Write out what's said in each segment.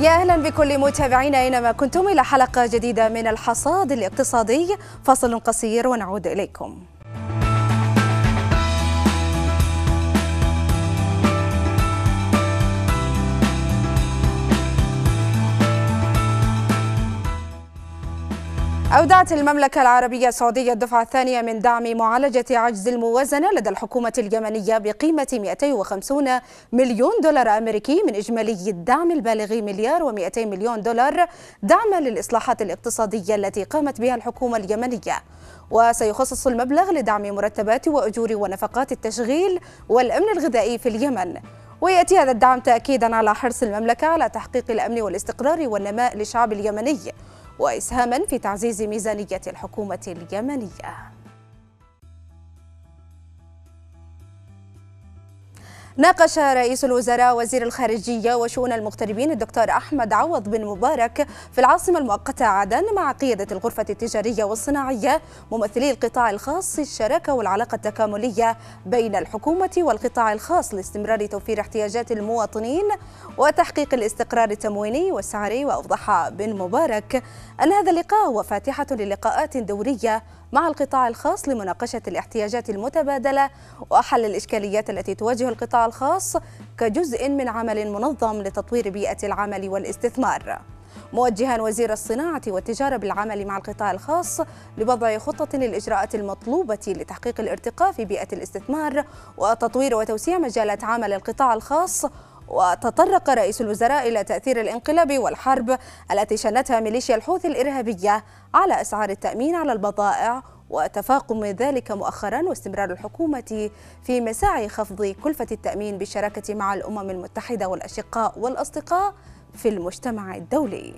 يا أهلا بكل متابعينا أينما كنتم إلى حلقة جديدة من الحصاد الاقتصادي. فاصل قصير ونعود إليكم. أودعت المملكة العربية السعودية الدفعة الثانية من دعم معالجة عجز الموازنة لدى الحكومة اليمنية بقيمة 250 مليون دولار أمريكي من إجمالي الدعم البالغ مليار و200 مليون دولار دعما للإصلاحات الاقتصادية التي قامت بها الحكومة اليمنية. وسيخصص المبلغ لدعم مرتبات وأجور ونفقات التشغيل والأمن الغذائي في اليمن. ويأتي هذا الدعم تأكيدا على حرص المملكة على تحقيق الأمن والاستقرار والنماء للشعب اليمني، وإسهاما في تعزيز ميزانية الحكومة اليمنية. ناقش رئيس الوزراء وزير الخارجية وشؤون المغتربين الدكتور أحمد عوض بن مبارك في العاصمة المؤقتة عدن مع قيادة الغرفة التجارية والصناعية ممثلي القطاع الخاص الشراكة والعلاقة التكاملية بين الحكومة والقطاع الخاص لاستمرار توفير احتياجات المواطنين وتحقيق الاستقرار التمويني والسعري. وأوضح بن مبارك أن هذا اللقاء هو فاتحة للقاءات دورية مع القطاع الخاص لمناقشة الاحتياجات المتبادلة وحل الإشكاليات التي تواجه القطاع الخاص كجزء من عمل منظم لتطوير بيئة العمل والاستثمار، موجها وزير الصناعة والتجارة بالعمل مع القطاع الخاص لوضع خطة للإجراءات المطلوبة لتحقيق الارتقاء في بيئة الاستثمار وتطوير وتوسيع مجالات عمل القطاع الخاص. وتطرق رئيس الوزراء إلى تأثير الانقلاب والحرب التي شنتها ميليشيا الحوثي الإرهابية على أسعار التأمين على البضائع وتفاقم ذلك مؤخرا، واستمرار الحكومة في مساعي خفض كلفة التأمين بالشراكة مع الأمم المتحدة والأشقاء والأصدقاء في المجتمع الدولي.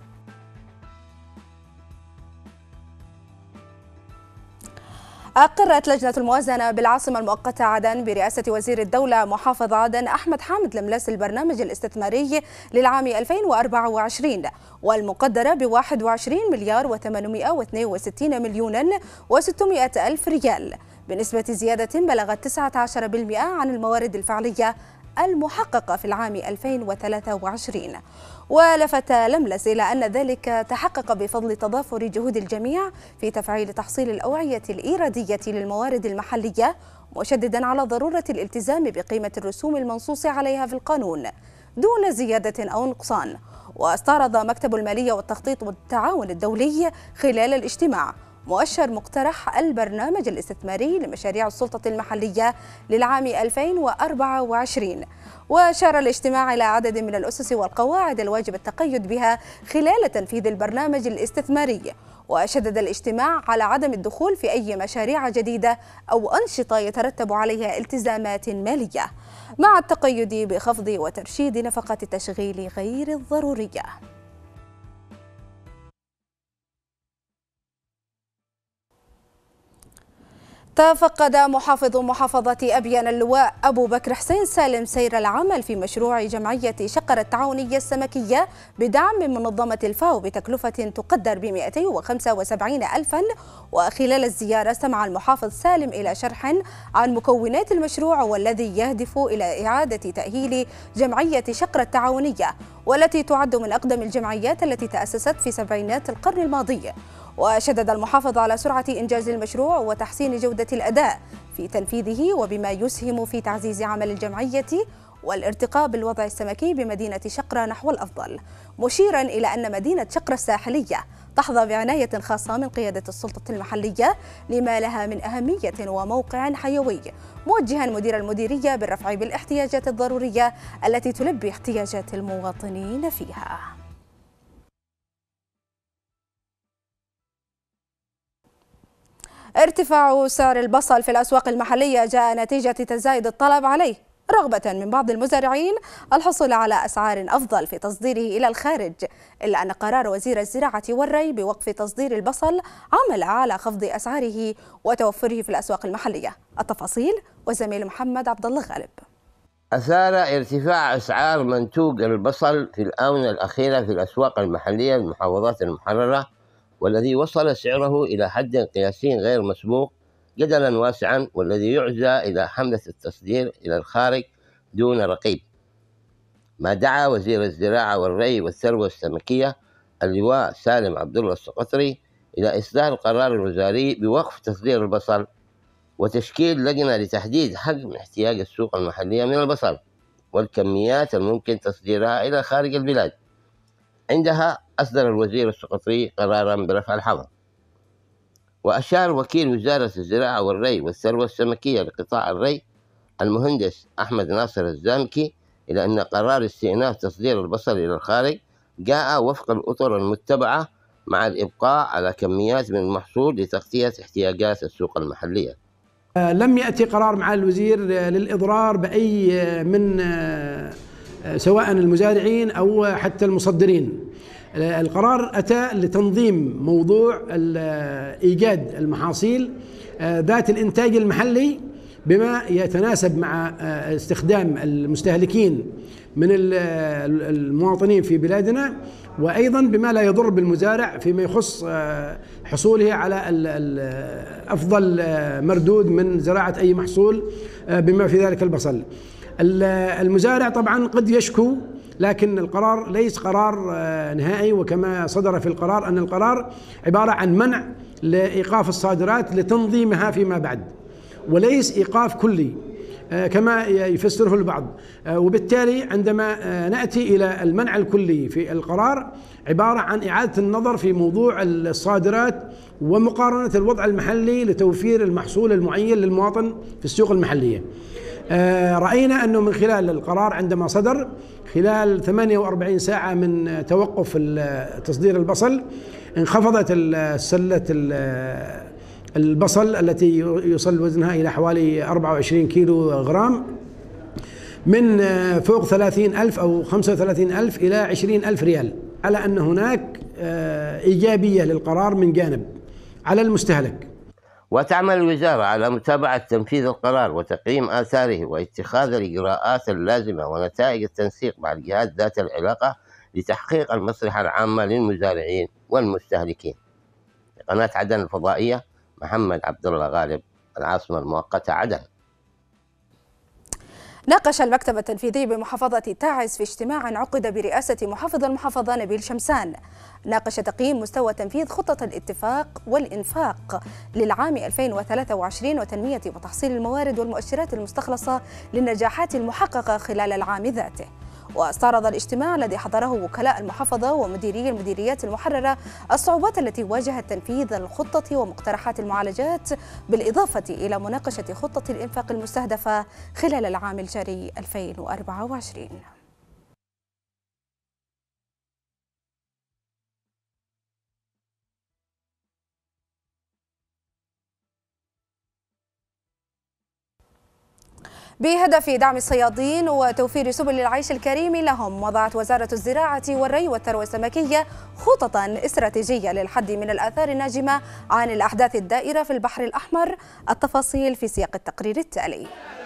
أقرت لجنة الموازنة بالعاصمة المؤقتة عدن برئاسة وزير الدولة محافظ عدن أحمد حامد لملاس البرنامج الاستثماري للعام 2024 والمقدرة ب21 مليار و862 مليون و600 ألف ريال بنسبة زيادة بلغت 19% عن الموارد الفعلية المحققة في العام 2023. ولفت لملس إلى أن ذلك تحقق بفضل تضافر جهود الجميع في تفعيل تحصيل الأوعية الإيرادية للموارد المحلية، مشددا على ضرورة الالتزام بقيمة الرسوم المنصوص عليها في القانون دون زيادة أو نقصان. واستعرض مكتب المالية والتخطيط والتعاون الدولي خلال الاجتماع مؤشر مقترح البرنامج الاستثماري لمشاريع السلطة المحلية للعام 2024. وأشار الاجتماع إلى عدد من الأسس والقواعد الواجب التقيد بها خلال تنفيذ البرنامج الاستثماري. وشدد الاجتماع على عدم الدخول في أي مشاريع جديدة أو أنشطة يترتب عليها التزامات مالية، مع التقيد بخفض وترشيد نفقات التشغيل غير الضرورية. تفقد محافظ محافظة أبين اللواء أبو بكر حسين سالم سير العمل في مشروع جمعية شقرة التعاونية السمكية بدعم من منظمة الفاو بتكلفة تقدر ب275 ألفا. وخلال الزيارة استمع المحافظ سالم إلى شرح عن مكونات المشروع والذي يهدف إلى إعادة تأهيل جمعية شقرة التعاونية، والتي تعد من أقدم الجمعيات التي تأسست في سبعينات القرن الماضي. وشدد المحافظ على سرعة إنجاز المشروع وتحسين جودة الأداء في تنفيذه، وبما يسهم في تعزيز عمل الجمعية والارتقاء بالوضع السمكي بمدينة شقرة نحو الأفضل، مشيرا إلى أن مدينة شقرة الساحلية تحظى بعناية خاصة من قيادة السلطة المحلية لما لها من أهمية وموقع حيوي، موجها مدير المديرية بالرفع بالاحتياجات الضرورية التي تلبي احتياجات المواطنين فيها. ارتفاع سعر البصل في الأسواق المحلية جاء نتيجة تزايد الطلب عليه، رغبة من بعض المزارعين الحصول على أسعار أفضل في تصديره إلى الخارج، إلا أن قرار وزير الزراعة والري بوقف تصدير البصل عمل على خفض أسعاره وتوفره في الأسواق المحلية. التفاصيل وزميل محمد عبد الله غالب. أثار ارتفاع أسعار منتوج البصل في الآونة الأخيرة في الأسواق المحلية بالمحافظات المحررة، والذي وصل سعره إلى حد قياسي غير مسبوق جدلا واسعا، والذي يعزى إلى حملة التصدير إلى الخارج دون رقيب. ما دعا وزير الزراعة والري والثروة السمكية اللواء سالم عبد الله السقطري إلى إصدار القرار الوزاري بوقف تصدير البصل وتشكيل لجنة لتحديد حجم احتياج السوق المحلية من البصل والكميات الممكن تصديرها إلى خارج البلاد. عندها أصدر الوزير السقطري قرارا برفع الحظر. وأشار وكيل وزارة الزراعة والري والثروة السمكية لقطاع الري المهندس أحمد ناصر الزامكي إلى أن قرار استئناف تصدير البصل إلى الخارج جاء وفق الأطر المتبعة مع الإبقاء على كميات من المحصول لتغطية احتياجات السوق المحلية. لم يأتي قرار مع الوزير للإضرار بأي من سواء المزارعين أو حتى المصدرين. القرار أتى لتنظيم موضوع إيجاد المحاصيل ذات الإنتاج المحلي بما يتناسب مع استخدام المستهلكين من المواطنين في بلادنا، وأيضا بما لا يضر بالمزارع فيما يخص حصوله على أفضل مردود من زراعة أي محصول بما في ذلك البصل. المزارع طبعا قد يشكو، لكن القرار ليس قرار نهائي، وكما صدر في القرار أن القرار عبارة عن منع لإيقاف الصادرات لتنظيمها فيما بعد، وليس إيقاف كلي كما يفسره البعض. وبالتالي عندما نأتي إلى المنع الكلي في القرار عبارة عن إعادة النظر في موضوع الصادرات ومقارنة الوضع المحلي لتوفير المحصول المعين للمواطن في السوق المحلية. رأينا أنه من خلال القرار عندما صدر خلال 48 ساعة من توقف تصدير البصل انخفضت سلة البصل التي يصل وزنها إلى حوالي 24 كيلو غرام من فوق 30,000 أو 35,000 إلى 20,000 ريال، على أن هناك إيجابية للقرار من جانب على المستهلك. وتعمل الوزارة على متابعة تنفيذ القرار وتقييم آثاره واتخاذ الإجراءات اللازمة ونتائج التنسيق مع الجهات ذات العلاقة لتحقيق المصلحة العامة للمزارعين والمستهلكين. قناة عدن الفضائية، محمد عبد الله غالب، العاصمة المؤقتة عدن. ناقش المكتب التنفيذي بمحافظة تعز في اجتماع عقد برئاسة محافظ المحافظة نبيل شمسان، ناقش تقييم مستوى تنفيذ خطة الاتفاق والإنفاق للعام 2023 وتنمية وتحصيل الموارد والمؤشرات المستخلصة للنجاحات المحققة خلال العام ذاته. واستعرض الاجتماع الذي حضره وكلاء المحافظة ومديري المديريات المحررة الصعوبات التي واجهت تنفيذ الخطة ومقترحات المعالجات، بالإضافة إلى مناقشة خطة الإنفاق المستهدفة خلال العام الجاري 2024. بهدف دعم الصيادين وتوفير سبل العيش الكريم لهم، وضعت وزارة الزراعة والري والثروة السمكية خططا استراتيجية للحد من الآثار الناجمة عن الأحداث الدائرة في البحر الأحمر. التفاصيل في سياق التقرير التالي.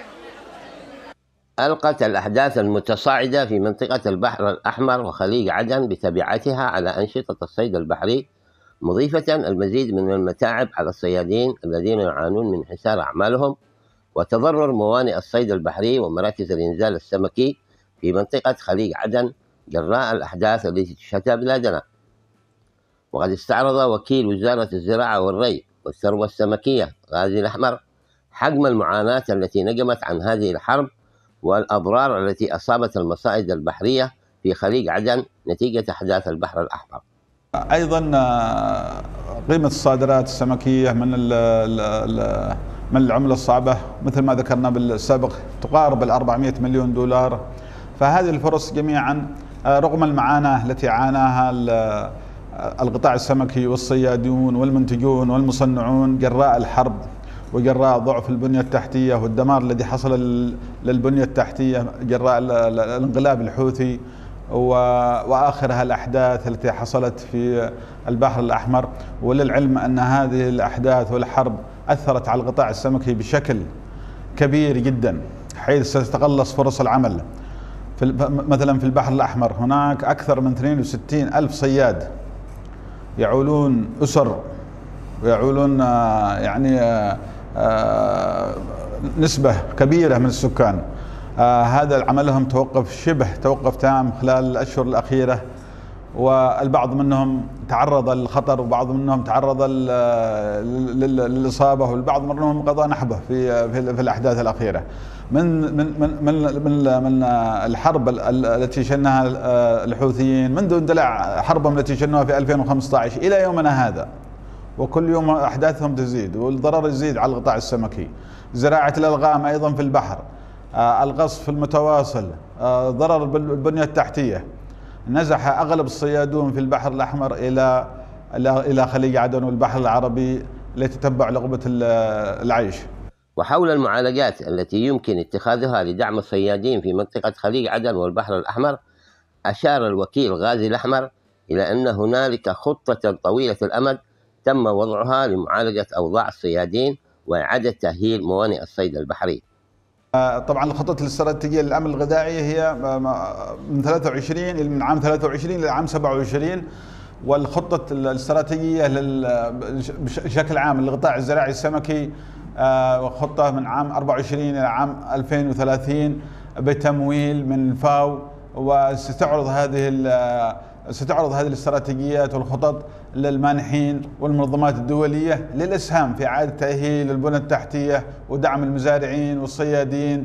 ألقت الأحداث المتصاعدة في منطقة البحر الأحمر وخليج عدن بتبعاتها على أنشطة الصيد البحري، مضيفة المزيد من المتاعب على الصيادين الذين يعانون من انحسار أعمالهم وتضرر موانئ الصيد البحري ومراكز الإنزال السمكي في منطقة خليج عدن جراء الأحداث التي تشهدها بلادنا. وقد استعرض وكيل وزارة الزراعة والري والثروة السمكية غازي الأحمر حجم المعاناة التي نجمت عن هذه الحرب والأضرار التي أصابت المصائد البحرية في خليج عدن نتيجة أحداث البحر الأحمر. أيضا قيمة الصادرات السمكية من العملة الصعبة مثل ما ذكرنا بالسابق تقارب 400 مليون دولار. فهذه الفرص جميعا رغم المعاناة التي عاناها القطاع السمكي والصيادون والمنتجون والمصنعون جراء الحرب وجراء ضعف البنية التحتية والدمار الذي حصل للبنية التحتية جراء الانقلاب الحوثي وآخرها الأحداث التي حصلت في البحر الأحمر. وللعلم أن هذه الأحداث والحرب أثرت على القطاع السمكي بشكل كبير جدا، حيث ستتقلص فرص العمل. مثلا في البحر الأحمر هناك أكثر من 62 ألف صياد يعولون أسر ويعولون يعني نسبة كبيرة من السكان. هذا عملهم شبه توقف تام خلال الأشهر الأخيرة، والبعض منهم تعرض للخطر وبعض منهم تعرض للإصابة والبعض منهم قضى نحبه في الأحداث الأخيرة. من الحرب التي شنها الحوثيين منذ اندلاع حربهم التي شنوها في 2015 إلى يومنا هذا، وكل يوم أحداثهم تزيد والضرر يزيد على القطاع السمكي. زراعة الألغام أيضا في البحر، القصف المتواصل، ضرر بالبنية التحتية. نزح أغلب الصيادون في البحر الأحمر إلى خليج عدن والبحر العربي لتتبع لقمة العيش. وحول المعالجات التي يمكن اتخاذها لدعم الصيادين في منطقة خليج عدن والبحر الأحمر، أشار الوكيل غازي الأحمر إلى أن هنالك خطة طويلة الأمد تم وضعها لمعالجة أوضاع الصيادين وإعادة تأهيل موانئ الصيد البحري. طبعا الخطط الاستراتيجية للأمن الغذائي هي من عام 23 إلى عام 27، والخطة الاستراتيجية بشكل عام للقطاع الزراعي السمكي خطة من عام 24 إلى عام 2030 بتمويل من فاو، وستعرض هذه الاستراتيجيات والخطط للمانحين والمنظمات الدولية للإسهام في إعادة تأهيل البنى التحتية ودعم المزارعين والصيادين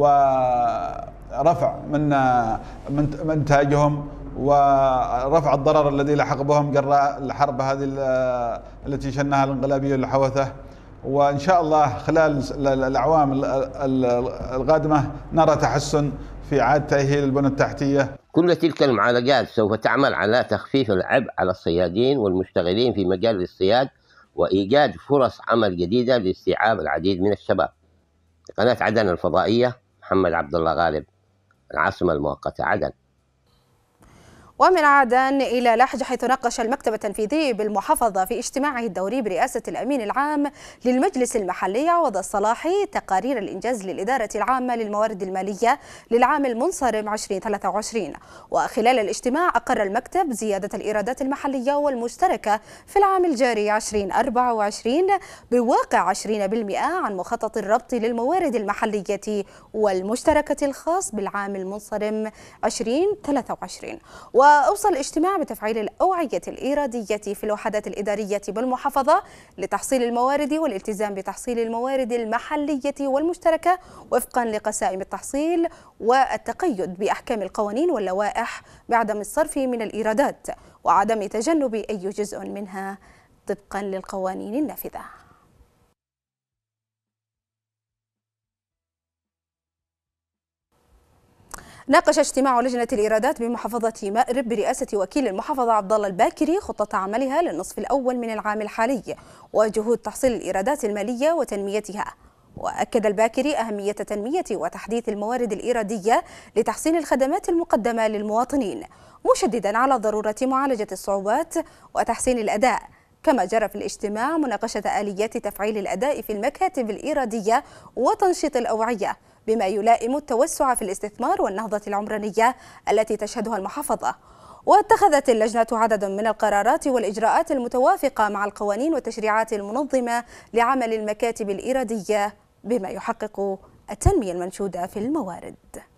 ورفع من إنتاجهم ورفع الضرر الذي لحق بهم جراء الحرب هذه التي شنها الانقلابية الحوثة. وإن شاء الله خلال الأعوام القادمة نرى تحسن في إعادة تأهيل البنى التحتية. كل تلك المعالجات سوف تعمل على تخفيف العبء على الصيادين والمشتغلين في مجال الاصطياد وإيجاد فرص عمل جديدة لاستيعاب العديد من الشباب. قناة عدن الفضائية، محمد عبد الله غالب، العاصمة المؤقتة عدن. ومن عدن إلى لحج، حيث ناقش المكتب التنفيذي بالمحافظة في اجتماعه الدوري برئاسة الأمين العام للمجلس المحلي عوض الصلاحي تقارير الإنجاز للإدارة العامة للموارد المالية للعام المنصرم 2023. وخلال الاجتماع أقر المكتب زيادة الإيرادات المحلية والمشتركة في العام الجاري 2024 بواقع 20% عن مخطط الربط للموارد المحلية والمشتركة الخاص بالعام المنصرم 2023. وأوصى الاجتماع بتفعيل الأوعية الإيرادية في الوحدات الإدارية بالمحافظة لتحصيل الموارد والالتزام بتحصيل الموارد المحلية والمشتركة وفقا لقسائم التحصيل والتقيد بأحكام القوانين واللوائح بعدم الصرف من الإيرادات وعدم تجنب أي جزء منها طبقا للقوانين النافذة. ناقش اجتماع لجنة الإيرادات بمحافظة مأرب برئاسة وكيل المحافظة عبد الله الباكري خطة عملها للنصف الأول من العام الحالي وجهود تحصيل الإيرادات المالية وتنميتها. وأكد الباكري أهمية تنمية وتحديث الموارد الإيرادية لتحسين الخدمات المقدمة للمواطنين، مشددا على ضرورة معالجة الصعوبات وتحسين الأداء. كما جرى في الاجتماع مناقشة آليات تفعيل الأداء في المكاتب الإيرادية وتنشيط الأوعية بما يلائم التوسع في الاستثمار والنهضة العمرانية التي تشهدها المحافظة. واتخذت اللجنة عدد من القرارات والإجراءات المتوافقة مع القوانين والتشريعات المنظمة لعمل المكاتب الإيرادية بما يحقق التنمية المنشودة في الموارد.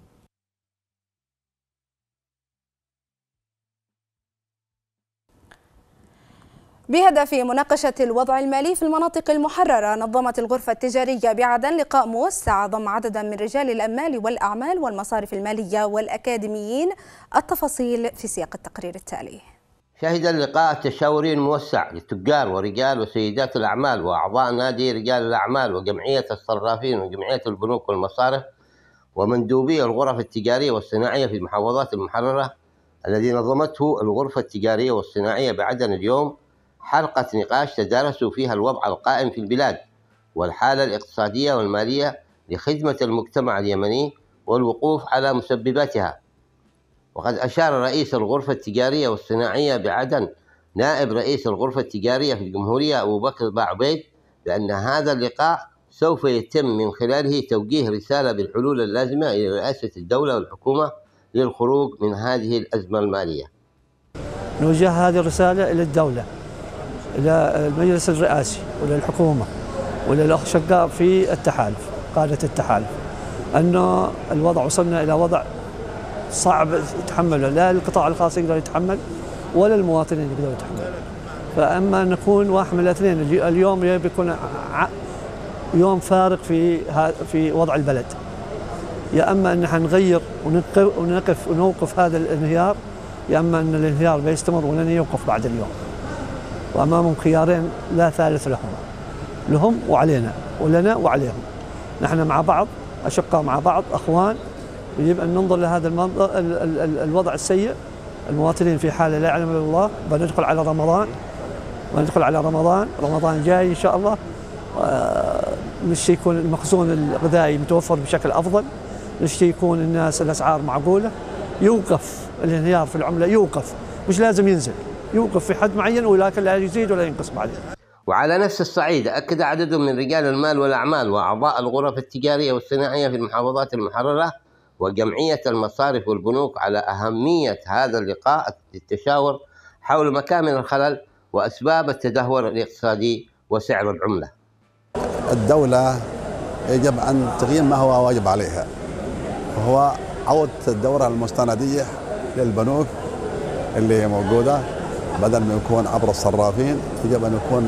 بهدف مناقشة الوضع المالي في المناطق المحررة، نظمت الغرفة التجارية بعدن لقاء موسع ضم عددا من رجال الأمال والأعمال والمصارف المالية والأكاديميين. التفاصيل في سياق التقرير التالي. شهد اللقاء التشاوري الموسع للتجار ورجال وسيدات الأعمال وأعضاء نادي رجال الأعمال وجمعية الصرافين وجمعية البنوك والمصارف ومندوبي الغرف التجارية والصناعية في المحافظات المحررة، الذي نظمته الغرفة التجارية والصناعية بعدن اليوم حلقة نقاش تدارسوا فيها الوضع القائم في البلاد والحالة الاقتصادية والمالية لخدمة المجتمع اليمني والوقوف على مسبباتها. وقد أشار رئيس الغرفة التجارية والصناعية بعدن نائب رئيس الغرفة التجارية في الجمهورية أبو بكر باعبيد بأن هذا اللقاء سوف يتم من خلاله توجيه رسالة بالحلول اللازمة إلى رئاسة الدولة والحكومة للخروج من هذه الأزمة المالية. نوجه هذه الرسالة إلى الدولة، إلى المجلس الرئاسي وللحكومة وللأشقاء في التحالف، قادة التحالف، أنه الوضع وصلنا إلى وضع صعب يتحمله، لا القطاع الخاص يقدر يتحمل ولا المواطنين يقدروا يتحملوا. فأما نكون واحد من الاثنين، اليوم بيكون يوم فارق في وضع البلد، يا اما ان نغير ونوقف هذا الانهيار، يا اما ان الانهيار بيستمر ولن يوقف بعد اليوم. وامامهم خيارين لا ثالث لهم وعلينا، ولنا وعليهم. نحن مع بعض، اشقاء مع بعض، اخوان. يجب ان ننظر لهذا الوضع السيء. المواطنين في حاله لا يعلم الا الله. بندخل على رمضان جاي ان شاء الله، مش يكون المخزون الغذائي متوفر بشكل افضل، مش يكون الناس الاسعار معقوله، يوقف الانهيار في العمله، يوقف، مش لازم ينزل، يوقف في حد معين، ولكن لا يزيد ولا ينقص بعدين. وعلى نفس الصعيد أكد عدد من رجال المال والأعمال وأعضاء الغرف التجارية والصناعية في المحافظات المحررة وجمعية المصارف والبنوك على أهمية هذا اللقاء للتشاور حول مكامن الخلل وأسباب التدهور الاقتصادي وسعر العملة. الدولة يجب أن تقيم ما هو واجب عليها، وهو عودة الدورة المستندية للبنوك اللي هي موجودة، بدل ما يكون عبر الصرافين يجب أن يكون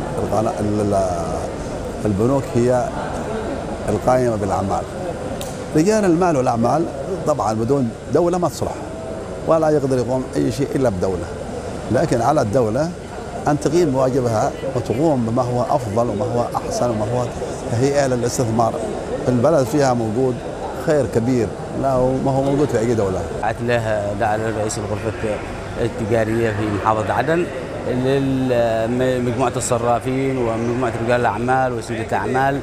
البنوك هي القائمة بالأعمال. رجال المال والأعمال طبعا بدون دولة ما تصلح، ولا يقدر يقوم أي شيء إلا بدولة، لكن على الدولة أن تقيم واجبها وتقوم بما هو أفضل وما هو أحسن وما هو تهيئة للاستثمار. البلد فيها موجود خير كبير لا ما هو موجود في أي دولة. بعث له دعا رئيس الغرفة التجارية في محافظة عدن لمجموعة الصرافين ومجموعة رجال الأعمال وسيدة الأعمال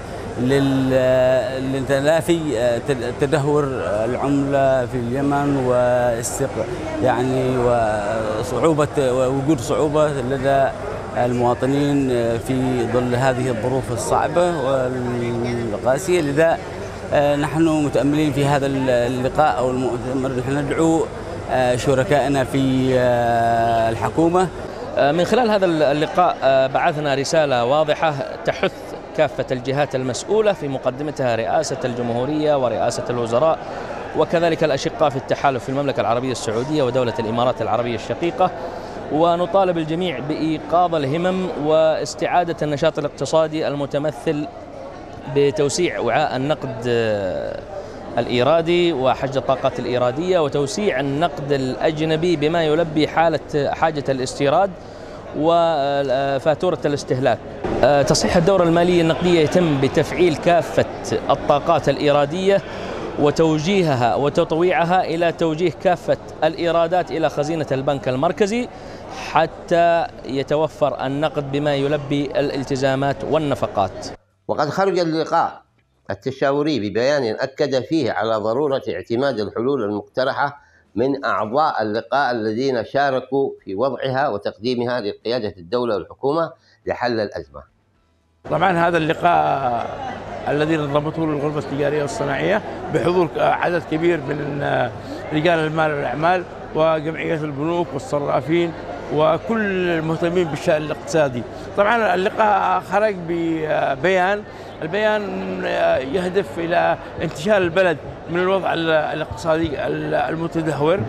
لتلافي تدهور العملة في اليمن يعني وصعوبة وجود صعوبة لدى المواطنين في ظل هذه الظروف الصعبة والقاسية. لذا نحن متأملين في هذا اللقاء أو المؤتمر نحن ندعو شركائنا في الحكومة. من خلال هذا اللقاء بعثنا رسالة واضحة تحث كافة الجهات المسؤولة في مقدمتها رئاسة الجمهورية ورئاسة الوزراء وكذلك الأشقاء في التحالف في المملكة العربية السعودية ودولة الإمارات العربية الشقيقة، ونطالب الجميع بإيقاظ الهمم واستعادة النشاط الاقتصادي المتمثل بتوسيع وعاء النقد الإيرادي وحجز الطاقات الإيرادية وتوسيع النقد الأجنبي بما يلبي حاجة الاستيراد وفاتورة الاستهلاك. تصحيح الدورة المالية النقدية يتم بتفعيل كافة الطاقات الإيرادية وتوجيهها وتطويعها إلى توجيه كافة الإيرادات إلى خزينة البنك المركزي حتى يتوفر النقد بما يلبي الالتزامات والنفقات. وقد خرج اللقاء التشاوري ببيان أكد فيه على ضرورة اعتماد الحلول المقترحة من أعضاء اللقاء الذين شاركوا في وضعها وتقديمها لقيادة الدولة والحكومة لحل الأزمة. طبعا هذا اللقاء الذي نظمته الغرفة التجارية والصناعية بحضور عدد كبير من رجال المال والأعمال وجمعيات البنوك والصرافين وكل المهتمين بالشأن الاقتصادي. طبعا اللقاء خرج ببيان، البيان يهدف إلى انتشال البلد من الوضع الاقتصادي المتدهور،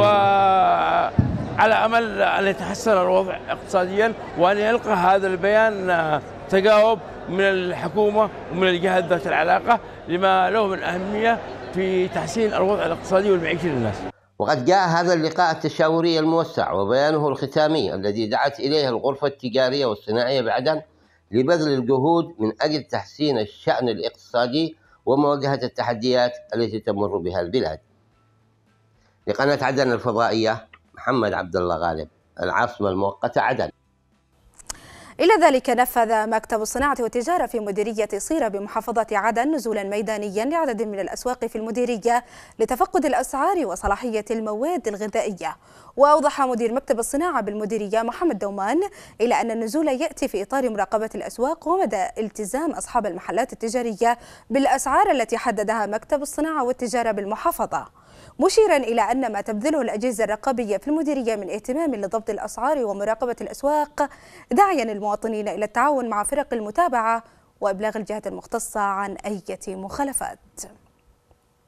وعلى أمل أن يتحسن الوضع اقتصاديا وأن يلقى هذا البيان تجاوب من الحكومة ومن الجهات ذات العلاقة لما له من أهمية في تحسين الوضع الاقتصادي والمعيشي للناس. وقد جاء هذا اللقاء التشاوري الموسع وبيانه الختامي الذي دعت إليه الغرفة التجارية والصناعية بعدن لبذل الجهود من أجل تحسين الشأن الاقتصادي ومواجهة التحديات التي تمر بها البلاد. لقناة عدن الفضائية، محمد عبد الله غالب، العاصمة المؤقتة عدن. إلى ذلك نفذ مكتب الصناعة والتجارة في مديرية صيرة بمحافظة عدن نزولا ميدانيا لعدد من الأسواق في المديرية لتفقد الأسعار وصلاحية المواد الغذائية. وأوضح مدير مكتب الصناعة بالمديرية محمد دومان إلى أن النزول يأتي في إطار مراقبة الأسواق ومدى التزام أصحاب المحلات التجارية بالأسعار التي حددها مكتب الصناعة والتجارة بالمحافظة، مشيرا إلى أن ما تبذله الأجهزة الرقابية في المديرية من اهتمام لضبط الأسعار ومراقبة الأسواق داعيا المواطنين إلى التعاون مع فرق المتابعة وإبلاغ الجهات المختصة عن أي مخالفات.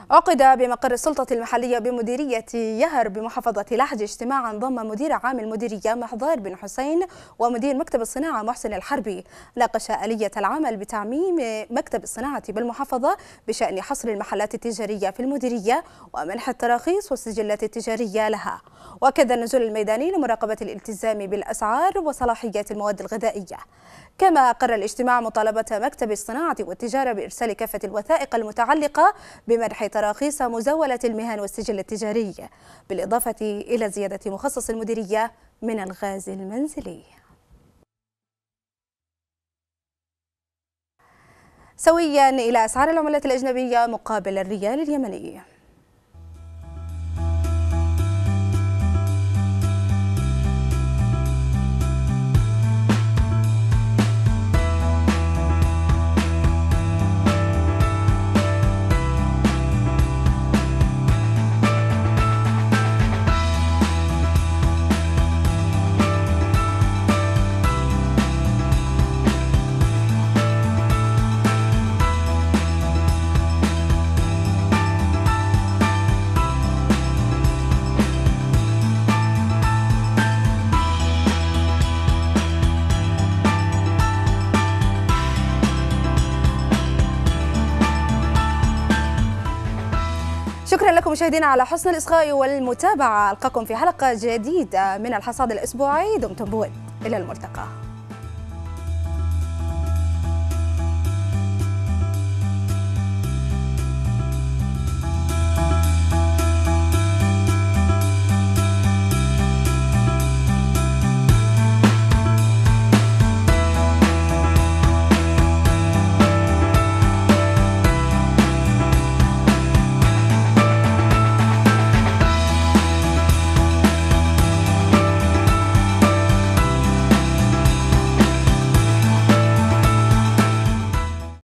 عقد بمقر السلطة المحلية بمديرية يهر بمحافظة لحج اجتماعا ضم مدير عام المديرية محضار بن حسين ومدير مكتب الصناعة محسن الحربي. ناقش آلية العمل بتعميم مكتب الصناعة بالمحافظة بشأن حصر المحلات التجارية في المديرية ومنح التراخيص والسجلات التجارية لها، وكذا النزول الميداني لمراقبة الالتزام بالأسعار وصلاحيات المواد الغذائية. كما قرر الاجتماع مطالبة مكتب الصناعة والتجارة بإرسال كافة الوثائق المتعلقة بمنح تراخيص مزاولة المهن والسجل التجاري، بالإضافة إلى زيادة مخصص المديرية من الغاز المنزلي. سويا إلى أسعار العملات الأجنبية مقابل الريال اليمني. شكرا لكم مشاهدينا على حسن الإصغاء والمتابعة. ألقاكم في حلقة جديدة من الحصاد الأسبوعي. دمتم بود، إلى الملتقى.